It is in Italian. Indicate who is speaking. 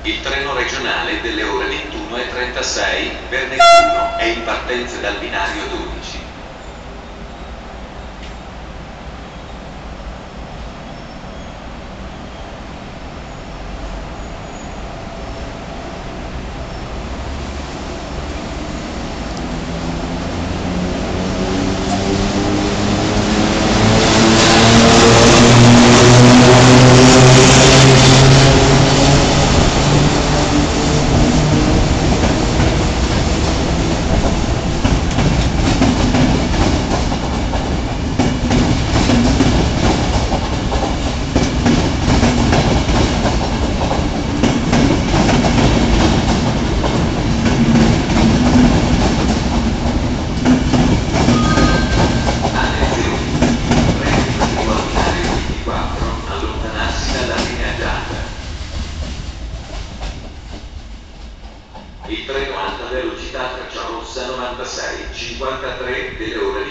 Speaker 1: Il treno regionale delle ore 21:36 per Nettuno è in partenza dal binario 12. Il treno alta velocità Frecciarossa 96, 53 delle ore